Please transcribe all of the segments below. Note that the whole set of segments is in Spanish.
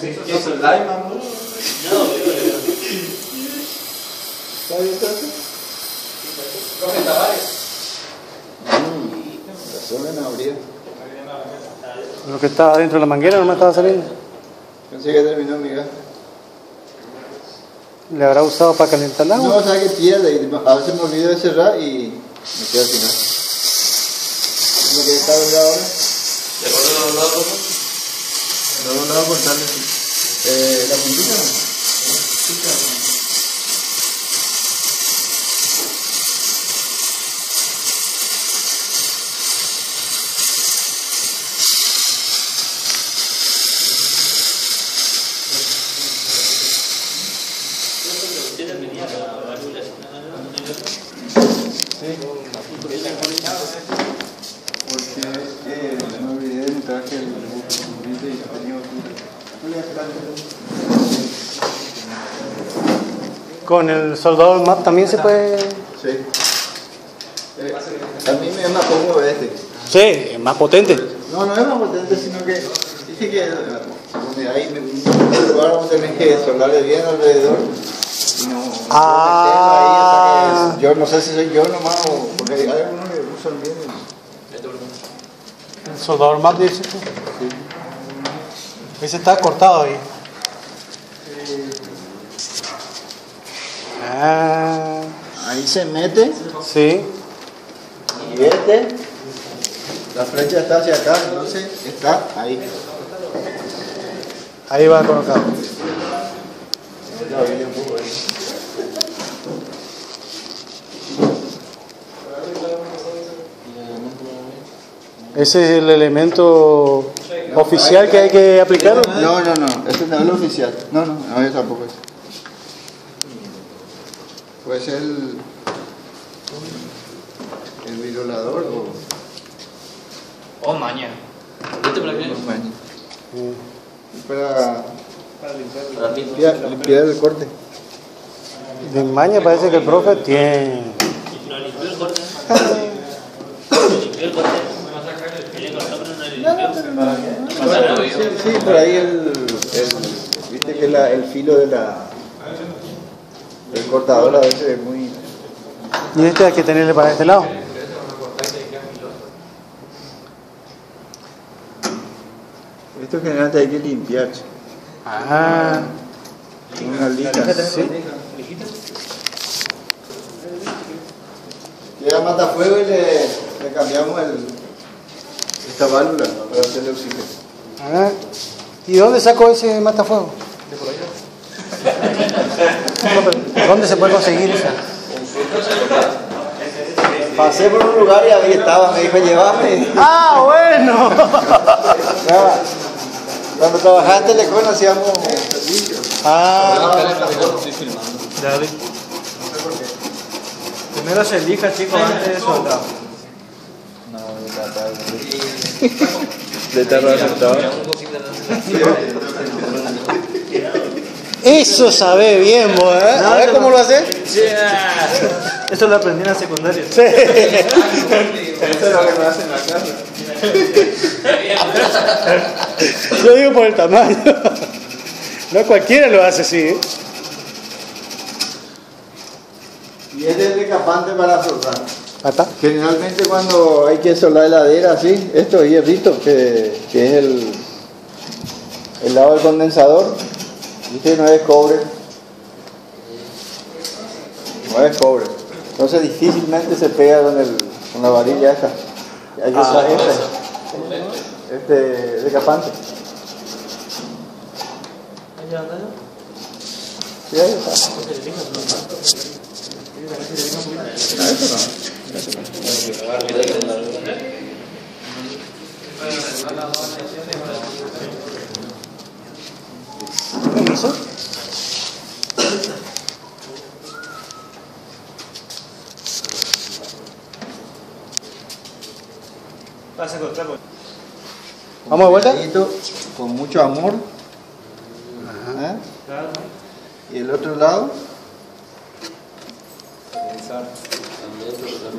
¿Qué es el Daima? No, ¿está bien todo eso? Profe Tavares. La suelen abrir. Lo que estaba dentro de la manguera no me estaba saliendo. Pensé que terminó mi gas. ¿Le habrá usado para calentar el agua? No, o sea que pierde. Y a veces me olvido de cerrar y me quedo al final. ¿Lo que está doblado ahora? ¿Le corto los dos lados? Los dos lados cortarle. ¿La puntita no? Porque me olvidé, me traje el burrito y tenía Con el soldador MAP también se puede. Sí. A mí me es más cómodo este. Sí, es más potente. No, no es más potente, sino que dice que donde hay un lugar donde tenés que soldarle bien alrededor. Y no, Ah. ahí, yo no sé si soy yo nomás o porque hay algunos que usan bien. El soldador MAP dice. Sí. Ese está cortado ahí. Ah. Ahí se mete. Sí. Y la flecha está hacia acá, entonces está ahí. Ahí va colocado. ¿Ese es el elemento oficial que hay que aplicar? No, no, no, ese no es el oficial. No, yo tampoco es. Puede ser el violador o maña. maña. Para limpiar el corte. De maña parece que el profe tiene. Sí, por ahí viste que el filo del cortador a veces es muy... Y este hay que tenerle para este lado. Esto generalmente hay que limpiar. Ah. Con una lija. Sí. Llega matafuego y le cambiamos esta válvula para hacerle oxígeno. Ah. ¿Y dónde sacó ese matafuego? De por allá. ¿Dónde se puede conseguir esa? Pasé por un lugar y ahí estaba, me dijo llévame. ¡Ah, bueno! Cuando trabajaba en Telecom hacíamos servicios. Estoy filmando. Dale. Primero se elija, chicos, antes de soldar. No, de estar aceptado. Eso sabe bien, vos, ¿eh? A ver cómo lo haces. Eso lo aprendí en la secundaria. Sí. Eso es lo que me hacen en la casa. Yo digo por el tamaño. No cualquiera lo hace así, ¿eh? Y este es el decapante para soldar. ¿Acá? Generalmente cuando hay que soldar heladera así, esto es hierrito, que es el lado del condensador. Viste, no es cobre. No es cobre. Entonces difícilmente se pega con la varilla esta. Hay que usar este decapante. Sí, ahí está. ¿Permiso? ¿Vamos de vuelta? Con mucho amor. ¿Eh? Y el otro lado.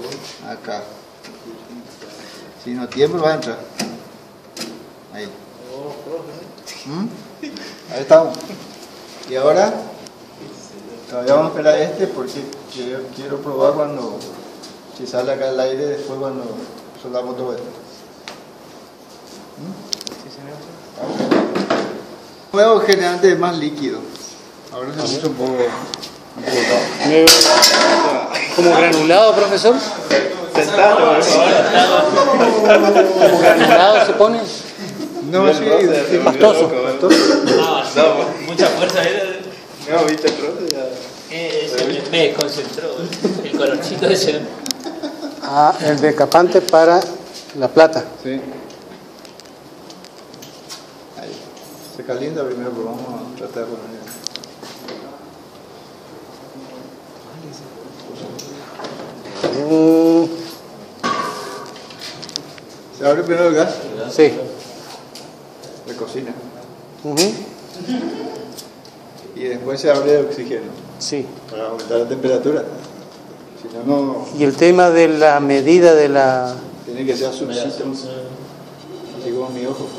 Acá. Si no tiempo va a entrar. Ahí. Ahí estamos. Y ahora, todavía vamos a esperar este porque quiero probar cuando, si sale acá el aire, después cuando soldamos todo esto. Luego generalmente es más líquido. Ahora se puso un poco ¿Como granulado, profesor? sentado. ¿Como granulado se pone? No, sí, pastoso. Mucha fuerza ahí. No, viste el trozo ya. Me desconcentró. El colorcito ese. Ah, el decapante para la plata. Sí. Ahí. Se calienta primero, pero vamos a tratar de poner. ¿Se abre primero el gas? Sí. De cocina. Ujú. Y después se abre el oxígeno Sí. para aumentar la temperatura. Si no, no Y el tema de la medida de la... tiene que ser subsito. Así como mi ojo.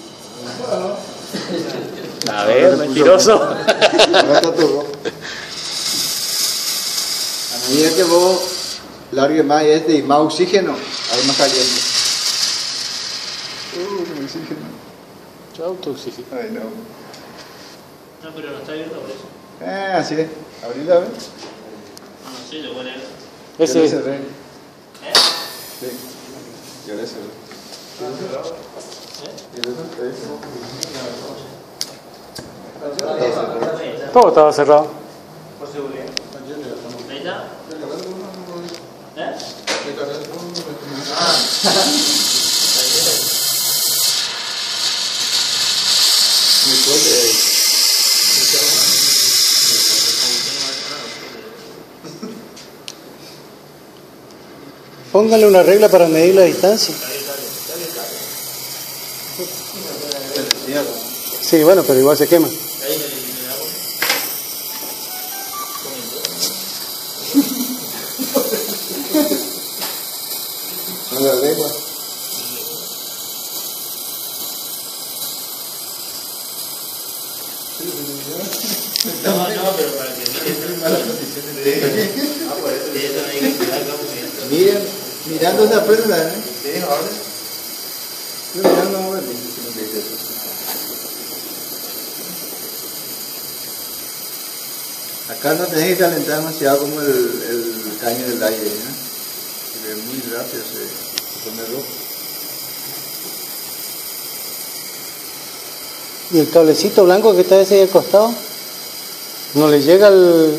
A ver, mentiroso. Ahora está todo. A medida que vos largues más y más oxígeno, hay más caliente. El oxígeno. Autooxígeno. Ay, no. No, pero no está abierto por eso. Así es. Abrila, ¿ves? No, sí, lo voy a leer. Yo le Ese cerré. Sí. Yo le cerré. todo estaba cerrado. Por seguridad. ¿Ahí está? ¿Eh? Muy fuerte ahí. Póngale una regla para medir la distancia. Sí, bueno, pero igual se quema. Con la lengua. No, pero para que Miren, mirando se aprende, ¿eh? Sí, ahora. Yo mirando ahora, dice lo que dice eso. Acá no tenés que calentar demasiado como el caño del aire, ¿eh? Porque es muy rápido se pone rojo. ¿Y el cablecito blanco que está ese ahí al costado? ¿No le llega el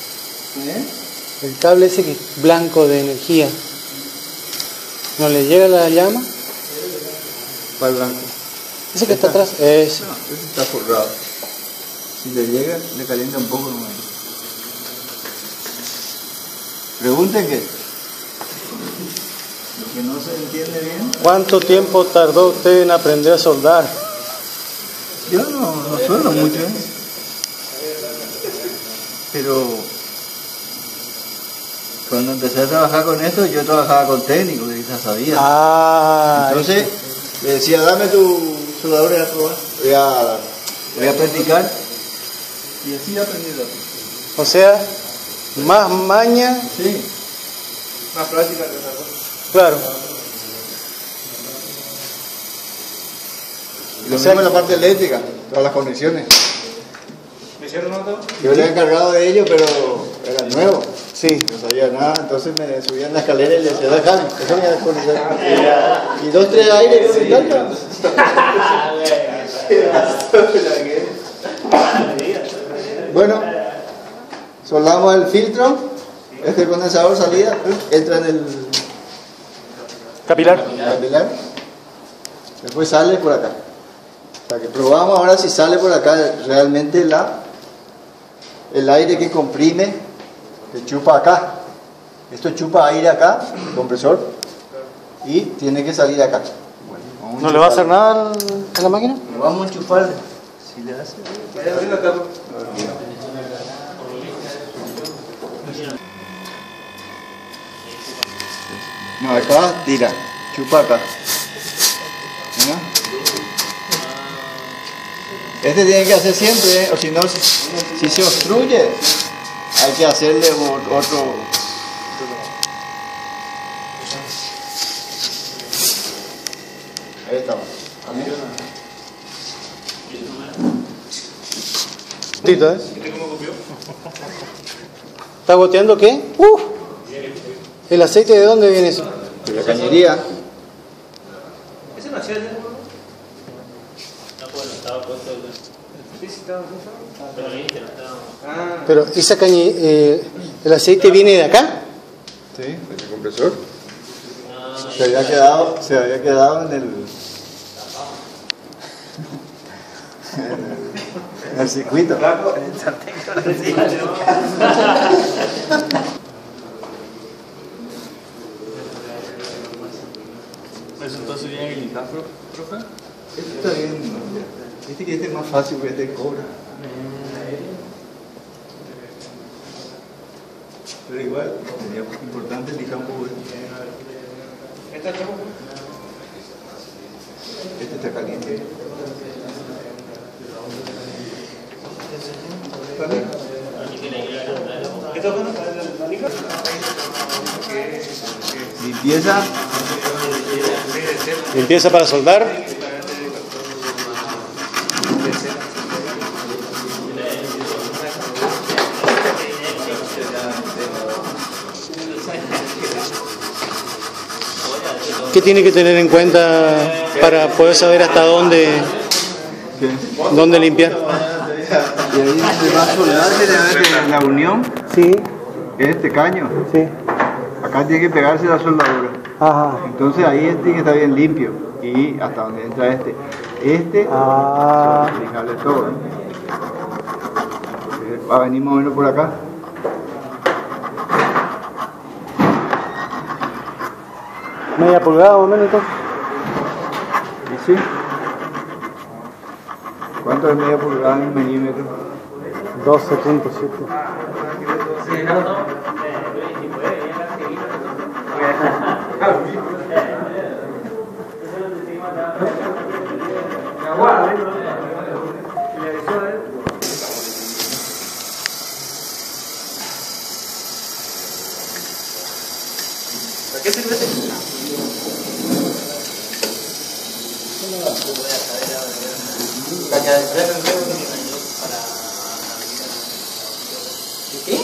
cable ese que es blanco de energía? ¿No le llega la llama? Para el blanco. Ese que está atrás. Ese. No, ese está forrado. Si le llega, le calienta un poco nomás. Pregunten qué. Lo que no se entiende bien. ¿Cuánto tiempo tardó usted en aprender a soldar? Yo no suelo mucho, ¿eh? Pero cuando empecé a trabajar con esto, yo trabajaba con técnicos, que ya sabía. Ah, Entonces, le decía, dame tu soldadura y a probar. Voy a practicar. Y así aprendí rápido. o sea, más maña, Sí. Más práctica que otra cosa. claro. Y lo mismo en la parte eléctrica, todas las conexiones. ¿Me hicieron otro? Yo era encargado de ello, pero era nuevo. Sí. No sabía nada, entonces me subía en la escalera y le decía, déjame desconectar. Y 2, 3 aires, yo me encanta. Bueno, soldamos el filtro, este condensador salida, entra en el Capilar. capilar, después sale por acá. O sea que probamos ahora si sale por acá realmente el aire que comprime, que chupa acá. Esto chupa aire acá, el compresor, y tiene que salir acá. Bueno, ¿No le va a hacer nada a la máquina? Vamos a enchufarle. Si le hace. No, acá tira, chupa acá. ¿No? Este tiene que hacer siempre, o si no, si se obstruye, hay que hacerle otro. Ahí estamos. ¿Eh? ¿Está goteando qué? ¿El aceite de dónde viene eso? De la cañería. ¿Ese no hacía el no, bueno, estaba puesto el... Sí, estaba puesto. Pero viste, no estaba... Pero esa el aceite viene de acá. Sí, de ese compresor. Se había quedado en el circuito. ¿Eso entonces viene el limpiar, profe? Este está bien. Viste que este es más fácil porque este cobra. Pero igual, sería importante lijar un poco. ¿Este es Este está caliente. ¿Esto es bueno para la liga? Limpieza. Limpieza para soldar. ¿Qué tiene que tener en cuenta para poder saber hasta dónde limpiar? Y ahí se va a soldar de la unión, Sí, que es este caño. sí. Acá tiene que pegarse la soldadura. Ajá. Entonces ahí este tiene que estar bien limpio. Y hasta donde entra este. Ah. Fijarle todo. Va a venir más o menos por acá. Media pulgada más o menos entonces. ¿Y sí? ¿Cuánto es media pulgada en milímetros? 12.7. ¿Qué sirve ese? Caña de freno para... ¿Qué?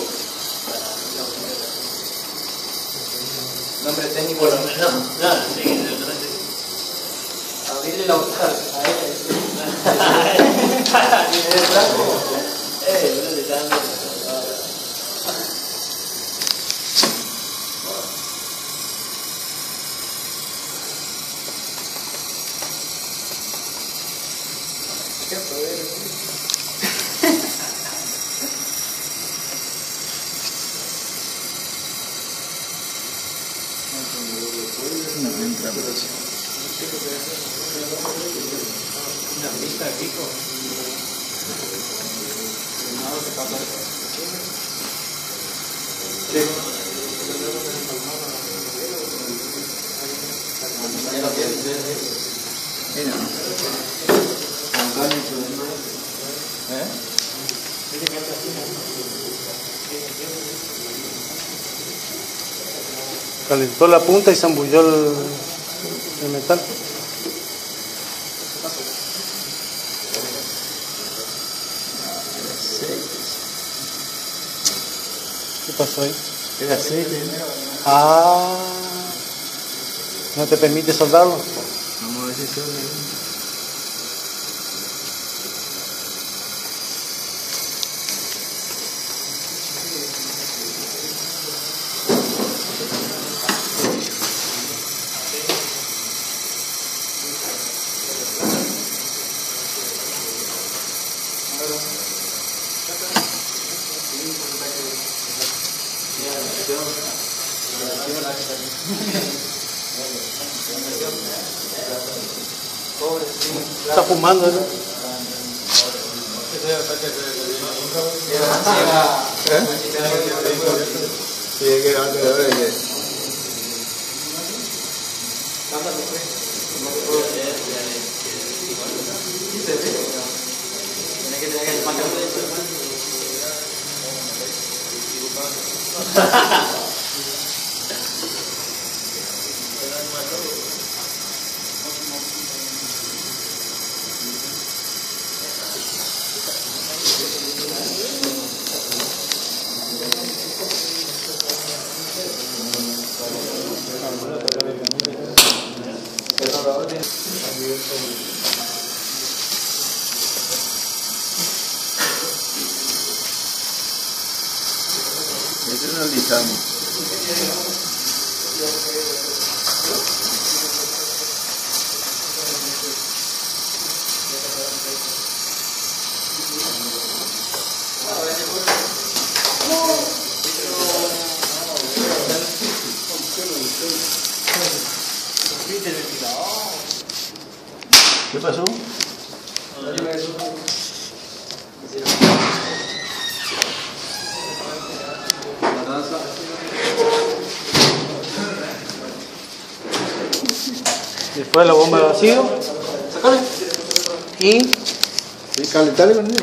Nombre técnico. No, sí, abrirle la boca a ella. ¿Es blanco? No le dan. Calentó la punta y zambulló el metal. ¿Qué pasó ahí? El aceite. Ah, ¿no te permite soldarlo? Vamos a ver si solda. Está fumando, ¿no? Sí, hay que alrededor de que... Eso no lisamos. ¿Qué pasó? Después la bomba de vacío. Sácale. Y Sí, calentale con él.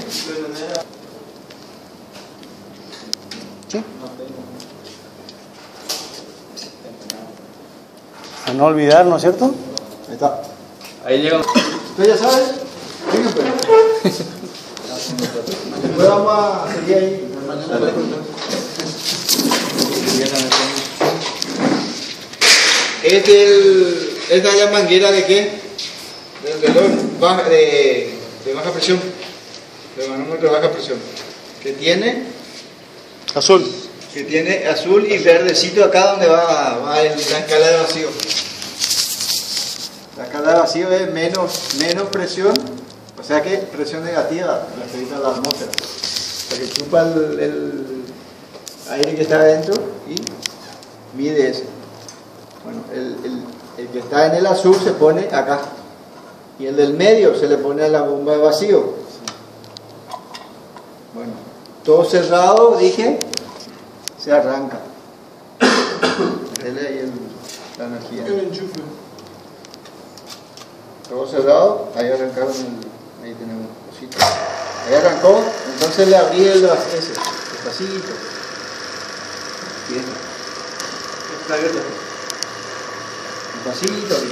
¿sí? A no olvidar, ¿no es cierto? Ahí está. Ahí llega. ¿Usted ya sabe? Venga, pues. Después vamos a seguir ahí. Esta es la manguera de qué? Del reloj de baja presión. De manómetro de baja presión. Que tiene Azul. azul y verdecito acá donde va la escala de vacío. La escala de vacío es menos presión, o sea que presión negativa, referida a la atmósfera. O sea que chupa el aire que está adentro y mide eso. Bueno, el que está en el azul se pone acá y el del medio se le pone a la bomba de vacío. Bueno, todo cerrado, dije, se arranca. Dele ahí la energía. Todo cerrado, ahí arrancaron, ahí tenemos cositas. Ahí arrancó, entonces le abrí ese, despacito. Bien. Está abierto. Despacito, bien.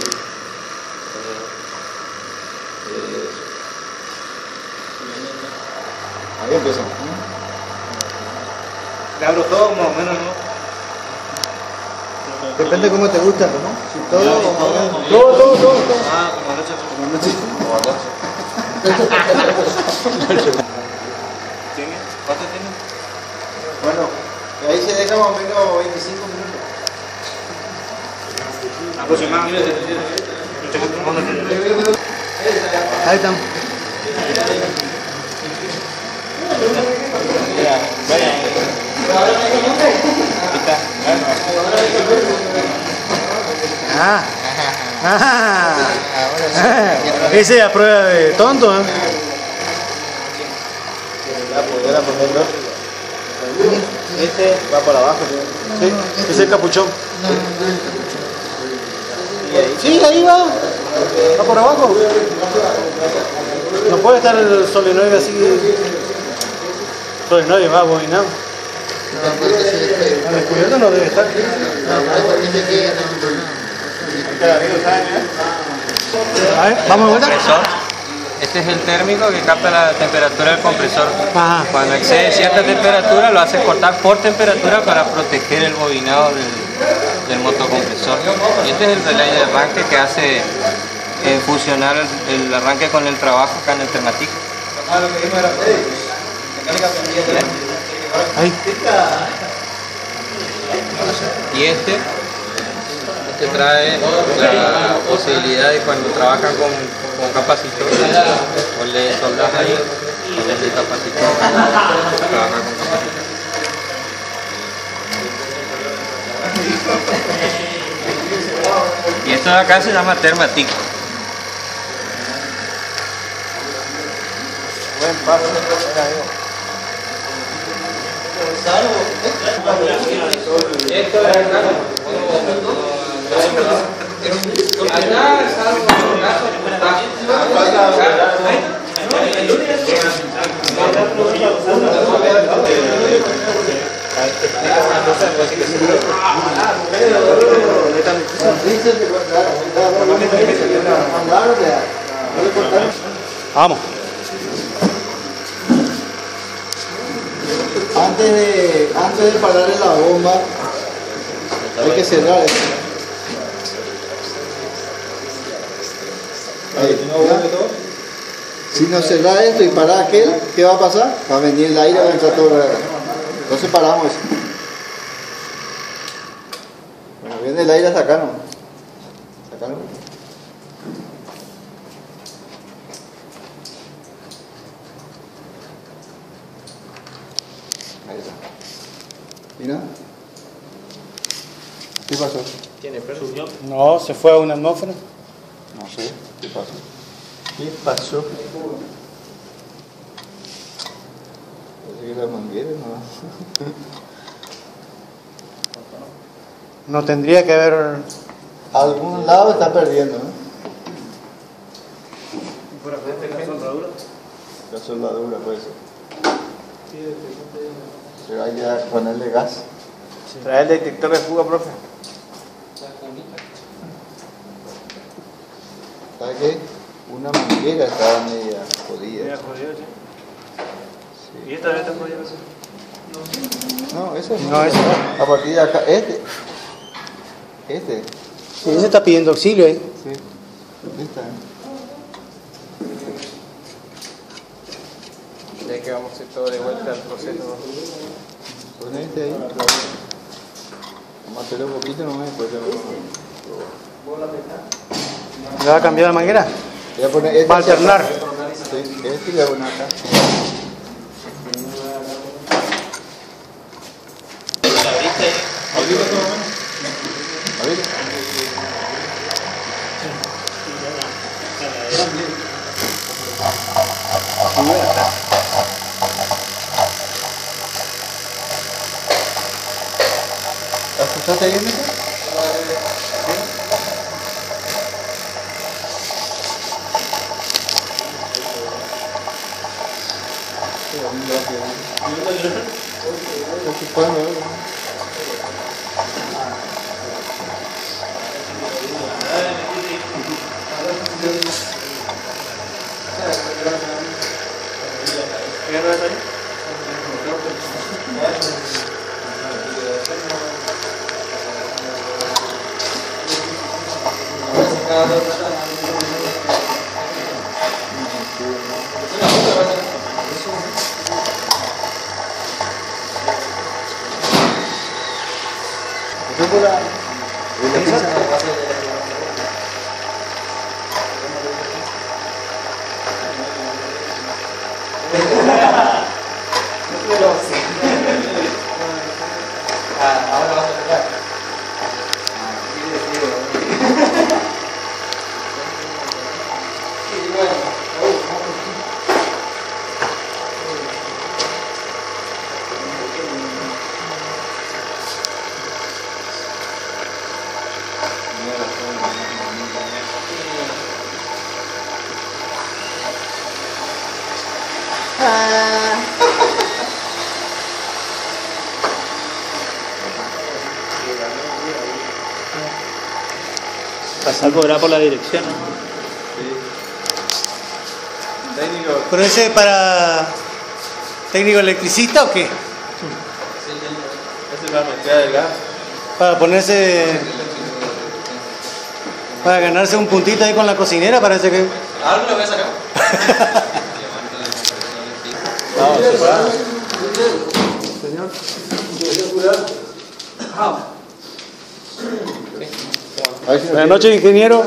Ahí empieza. Le abro todo más o menos, ¿no? Depende cómo te gusta, ¿no? Si todo. Ah, como anoche. ¿Tiene? ¿Cuánto tiene? Bueno, ahí se deja más o menos 25 minutos. Aproximadamente. Ahí estamos. Ese es a prueba de tonto, ¿eh? Poder ponerlo. Este va por abajo. Sí, ese es el capuchón. Y ahí. Sí, ahí va. Va por abajo. No puede estar el solenoide así. Solenoide va bobinado. Al descubierto no debe estar. A ver, vamos de vuelta. Este es el térmico que capta la temperatura del compresor. Ajá. Cuando excede cierta temperatura lo hace cortar por temperatura para proteger el bobinado del motocompresor. Y este es el relay de arranque que hace fusionar el arranque con el trabajo acá en el Termatic. Ahí. Y este trae la posibilidad de cuando trabajan con capacitor, o le soldas ahí, o le capacitor, trabaja con capacitor. Y esto de acá se llama Termatic. Buen paso. Esto de acá, allá es algo Vamos. Antes de parar en la bomba, hay que cerrar esto. Ahí, si no cerrar esto y parar aquel, ¿qué va a pasar? Va a venir el aire, va a entrar todo el aire. Entonces paramos eso. Bueno, viene el aire hasta acá, ¿no? Hasta acá, ¿no? Ahí está. Mira. ¿Qué pasó? ¿Tiene perfusión? No, se fue a una atmósfera. No sé. ¿Qué pasó? ¿Qué pasó? Parece que la manguera no. No tendría que haber. Algún lado está perdiendo, ¿no? ¿Por acá está la soldadura? La soldadura puede ser. Se vaya a ponerle gas. Trae el detector de fuga, profe. ¿Sabes qué? Una manguera estaba media jodida. Mira, jodido, sí. ¿Y esta vez está jodida? No, esa no. No, esa no. A partir de acá, este. Sí, ese está pidiendo auxilio ahí. Sí. Esta. Ya que vamos a hacer todo de vuelta al proceso. Pon este ahí. Vamos a hacerlo un poquito nomás después te lo ¿Le va a cambiar la manguera? voy a poner este. Va a alternar. Sí, este le voy a poner acá. ¿Abriste? ¿Escuchaste bien eso? Pasar cobrar por la dirección. Técnico. ¿Pero ese es para técnico electricista o qué? Ese es la mezcla del gas. Para ponerse. Para ganarse un puntito ahí con la cocinera, parece que. Algo lo voy a sacar. Vamos, señor. Buenas noches, ingeniero.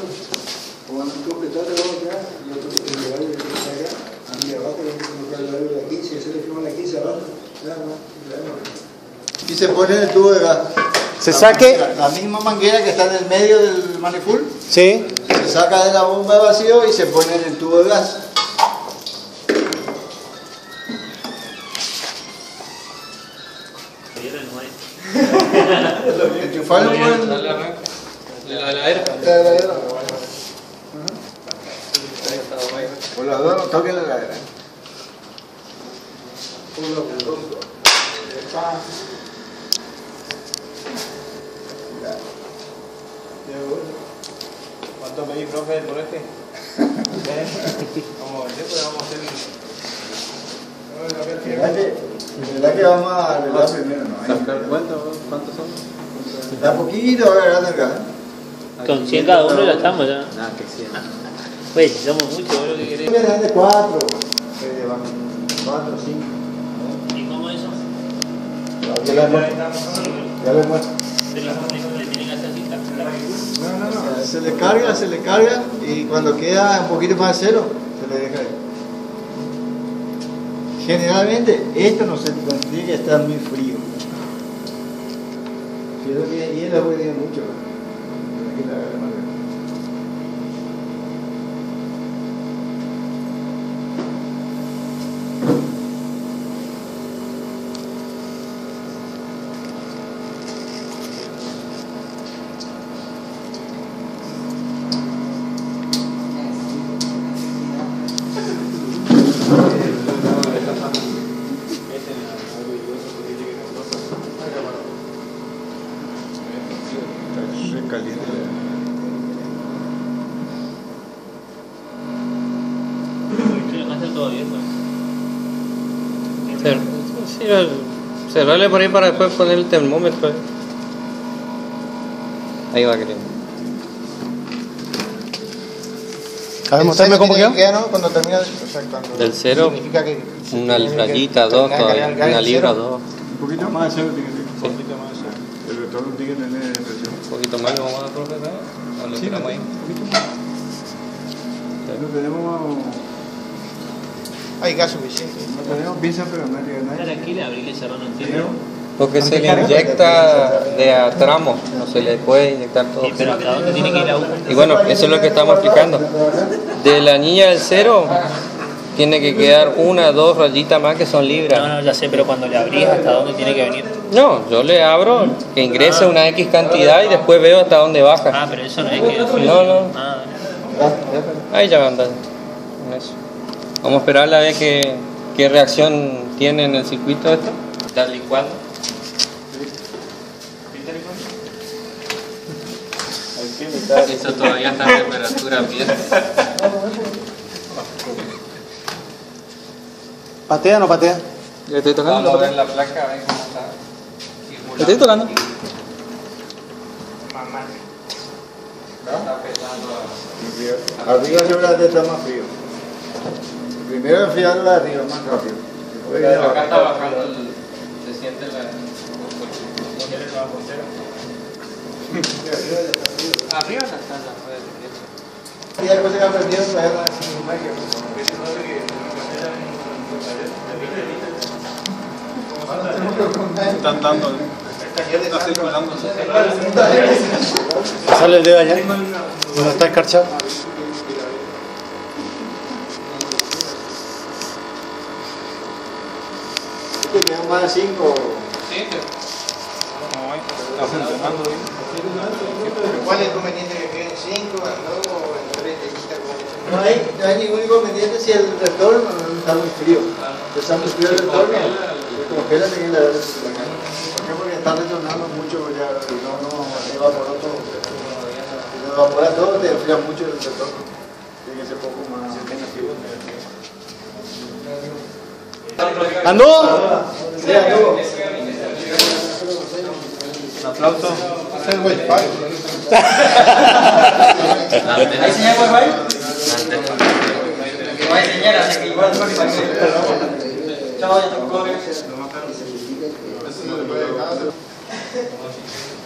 Y se pone en el tubo de gas. Se saque. La misma manguera que está en el medio del manifold. Sí. Se saca de la bomba de vacío y se pone en el tubo de gas. Enchufarlo por el... Dale arranque. La heladera. Por la Los dos no toquen la heladera. ¿Cuánto pedís, profe, por este? Vamos a ver, después vamos a hacer... ¿Verdad que vamos a arreglar primero? ¿No? ¿Cuántos son? Da poquito, a ver, acá. Con 100 cada uno ya estamos ya. Nada, que 100. Pues, somos muchos, ¿vos lo que querés? De 4. 4, 5. ¿Y cómo eso? Ya lo hemos muerto. ¿Le tienen que hacer cinta? No. Se le carga y cuando queda un poquito más de cero, se le deja ahí. Generalmente esto no se tiene que estar muy frío. Y él lo puede mucho. Hay que lavarle más. Cerrarle por ahí para después poner el termómetro. Ahí va queriendo. A ver, mostrarme cómo quedó. ¿No? Cuando termina, o sea, cuando Del cero, significa que una rayita, dos todavía, una libra, dos. un poquito más de cero tiene que tener. Un poquito más de cero. El retorno tiene que tener presión. Un poquito más lo vamos a dar, profe, ¿no? ¿O lo tiramos ahí? No tenemos. Hay gas suficiente. No tenemos pinza, pero no hay que ganar. Tranquila, abrirle ese rano entero. Porque se le inyecta de a tramos, no se le puede inyectar todo. Sí, pero ¿hasta dónde tiene que ir la aguja? Y bueno, eso es lo que estamos explicando. De la niña del cero, tiene que quedar una, dos rayitas más que son libras. No, ya sé, pero cuando le abrís, ¿hasta dónde tiene que venir? No, yo le abro, que ingrese una X cantidad y después veo hasta dónde baja. Ah, pero eso no es que... No. Ah, Ahí ya va a andar. Eso. Vamos a esperar a ver qué reacción tiene en el circuito esto. Está licuado. Eso todavía está a temperatura ambiente. ¿Patea o no patea? ¿Le estoy tocando? Vamos a ver la placa, a ver cómo está. ¿Le estoy tocando? Está pesando Arriba siempre está más frío. Primero enfriarlo de arriba, más rápido. a... Acá está bajando, se siente la... Arriba ya está la rueda de tiempo. Y hay cosas que aprendieron para ver sin magia. Están dando. Está circulando. Sale el dedo allá. ¿Dónde está escarchado? Quedan más de 5. Sí, Está funcionando bien. ¿Cuál es el conveniente que queden 5, en 2 o en 3? No hay ningún inconveniente si el retorno no está muy frío. Si está muy frío el retorno, congela en la ¿Por qué? Porque está retornando mucho, ya no evapora todo. Si no evapora todo, te enfría mucho el retorno. Tiene que ser poco más negativo. ¿Andó? Sí, amigo. Un aplauso. Es el Wi-Fi. ¿Hay señal Wi-Fi? No hay señal, así que igual no hay señal. Chao, ya te puedo ver. Eso no le puede dejar.